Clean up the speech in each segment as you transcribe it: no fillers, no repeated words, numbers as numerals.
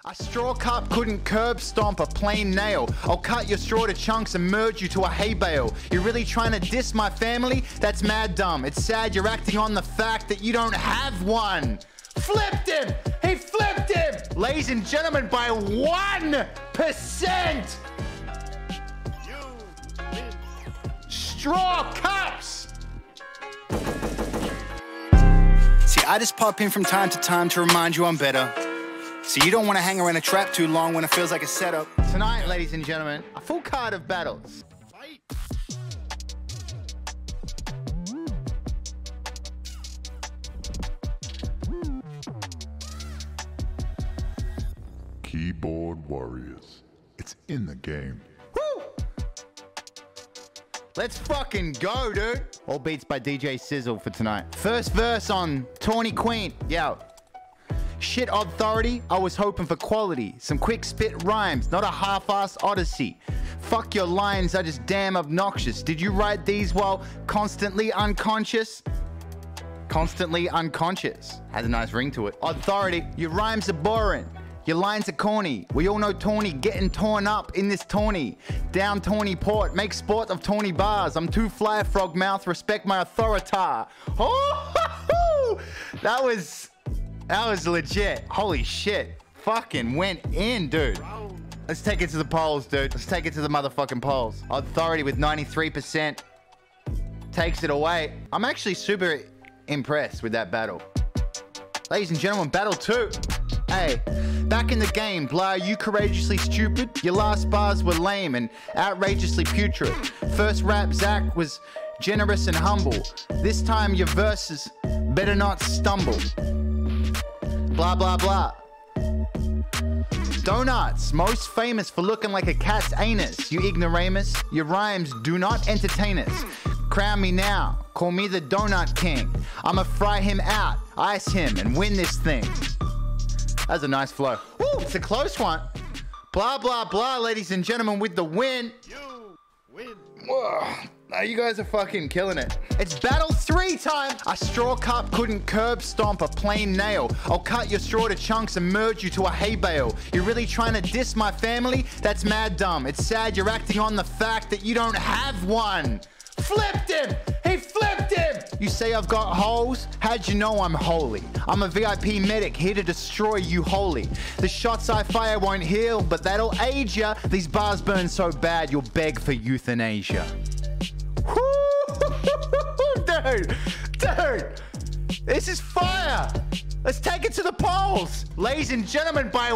A straw cup couldn't curb stomp a plain nail. I'll cut your straw to chunks and merge you to a hay bale. You're really trying to diss my family? That's mad dumb. It's sad you're acting on the fact that you don't have one. Flipped him! He flipped him! Ladies and gentlemen, by 1%! Straw cups! See, I just pop in from time to time to remind you I'm better. So you don't want to hang around a trap too long when it feels like a setup. Tonight, ladies and gentlemen, a full card of battles. Fight. Keyboard Warriors. It's in the game. Woo! Let's fucking go, dude. All beats by DJ Sizzle for tonight. First verse on Tawny Queen. Yo. Shit authority, I was hoping for quality. Some quick spit rhymes, not a half-assed odyssey. Fuck your lines are just damn obnoxious. Did you write these while constantly unconscious? Constantly unconscious. Has a nice ring to it. Authority, your rhymes are boring. Your lines are corny. We all know Tawny getting torn up in this Tawny. Down Tawny Port, make sport of Tawny bars. I'm too fly, frog mouth, respect my authority. Oh, that was legit. Holy shit. Fucking went in, dude. Let's take it to the polls, dude. Let's take it to the motherfucking polls. Authority with 93% takes it away. I'm actually super impressed with that battle. Ladies and gentlemen, battle 2. Hey, back in the game, blah, you courageously stupid. Your last bars were lame and outrageously putrid. First rap, Zach, was generous and humble. This time your verses better not stumble. Blah, blah, blah. Donuts, most famous for looking like a cat's anus. You ignoramus, your rhymes do not entertain us. Crown me now, call me the Donut King. I'ma fry him out, ice him, and win this thing. That's a nice flow. Woo, it's a close one. Blah, blah, blah, ladies and gentlemen, with the win. You win. Whoa. No, you guys are fucking killing it. It's battle 3 time. A straw cup couldn't curb stomp a plain nail. I'll cut your straw to chunks and merge you to a hay bale. You're really trying to diss my family? That's mad dumb. It's sad you're acting on the fact that you don't have one. Flipped him! He flipped him! You say I've got holes? How'd you know I'm holy? I'm a VIP medic here to destroy you wholly. The shots I fire won't heal, but that'll age ya. These bars burn so bad you'll beg for euthanasia. Dude, this is fire. Let's take it to the polls. Ladies and gentlemen, by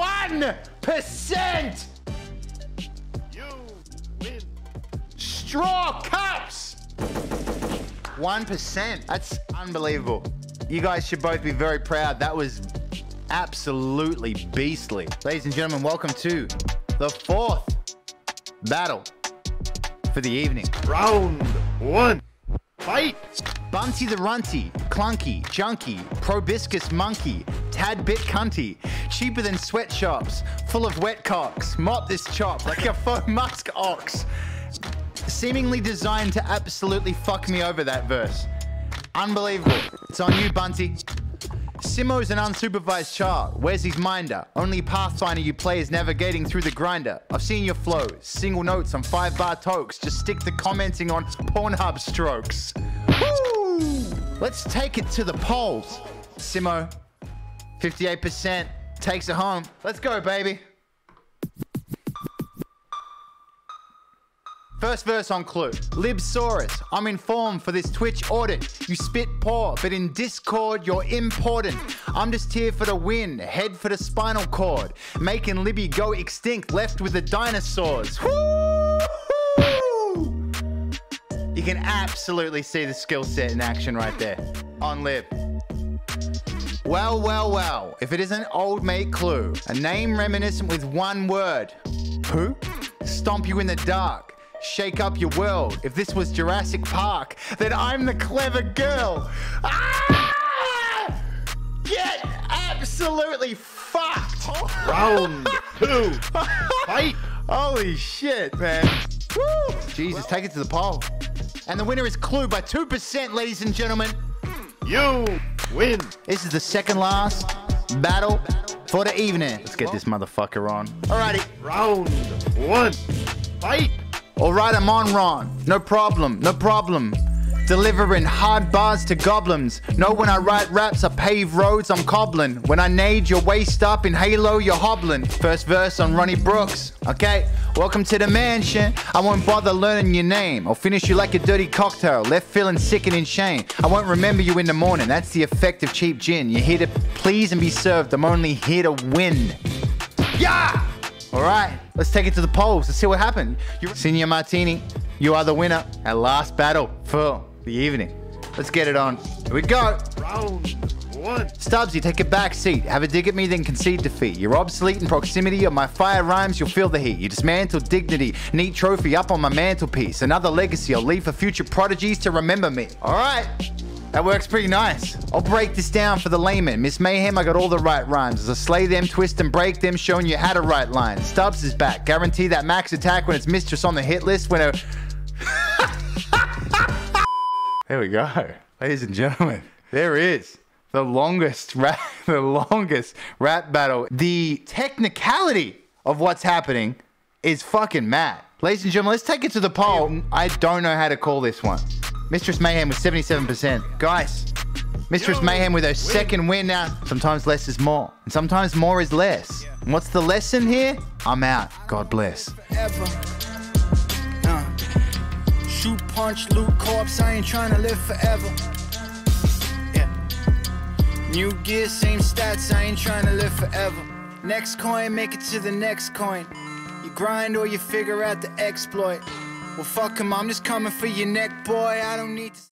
1%. You win. Straw cups. 1%. That's unbelievable. You guys should both be very proud. That was absolutely beastly. Ladies and gentlemen, welcome to the 4th battle for the evening. Round 1. Fight. Bunty the runty, clunky, junky, probiscus monkey, tad bit cunty, cheaper than sweatshops, full of wet cocks, mop this chop like a faux musk ox. Seemingly designed to absolutely fuck me over, that verse. Unbelievable. It's on you, Bunty. Simo's an unsupervised child. Where's his minder? Only Pathfinder you play is navigating through the grinder. I've seen your flows. Single notes on 5-bar tokes. Just stick to commenting on Pornhub strokes. Woo! Let's take it to the polls. Simo, 58% takes it home. Let's go, baby. First verse on Clue. Libsaurus, I'm informed for this Twitch audit. You spit poor, but in Discord, you're important. I'm just here for the win, head for the spinal cord. Making Libby go extinct, left with the dinosaurs. Woo! You can absolutely see the skill set in action right there. On Lib. Well, well, well. If it isn't old mate Clue, a name reminiscent with one word. Who? Stomp you in the dark. Shake up your world. If this was Jurassic Park, then I'm the clever girl. Ah! Get absolutely fucked. Round 2. Fight. Holy shit, man. Woo! Jesus, take it to the poll. And the winner is Clue by 2%, ladies and gentlemen. You win. This is the second last battle for the evening. Let's get this motherfucker on. Alrighty. Round 1. Fight! Alright, I'm on, Ron. No problem, no problem. Delivering hard bars to goblins. Know when I write raps, I pave roads, I'm cobbling. When I nade your waist up in Halo, you're hobbling. First verse on Ronnie Brooks. Okay, welcome to the mansion. I won't bother learning your name. I'll finish you like a dirty cocktail, left feeling sick and in shame. I won't remember you in the morning. That's the effect of cheap gin. You're here to please and be served. I'm only here to win. Yeah! Alright, let's take it to the polls. Let's see what happened. Senior Martini, you are the winner. Our last battle for the evening. Let's get it on. Here we go. Round 1. Stubbs, you take a back seat. Have a dig at me, then concede defeat. You're obsolete in proximity of my fire rhymes, you'll feel the heat. You dismantle dignity. Neat trophy up on my mantelpiece. Another legacy I'll leave for future prodigies to remember me. Alright. That works pretty nice. I'll break this down for the layman. Miss Mayhem, I got all the right rhymes. As I slay them, twist and break them, showing you how to write lines. Stubbs is back. Guarantee that max attack when it's mistress on the hit list when a... There we go. Ladies and gentlemen, there is the longest rap battle. The technicality of what's happening is fucking mad. Ladies and gentlemen, let's take it to the poll. I don't know how to call this one. Mistress Mayhem with 77%. Guys, Mistress Mayhem with her second win now. Sometimes less is more, and sometimes more is less. And what's the lesson here? I'm out. God bless. Shoot, punch, loot, corpse, I ain't trying to live forever. Yeah. New gear, same stats, I ain't trying to live forever. Next coin, make it to the next coin. You grind or you figure out the exploit. Well, fuck 'em, I'm just coming for your neck, boy. I don't need to...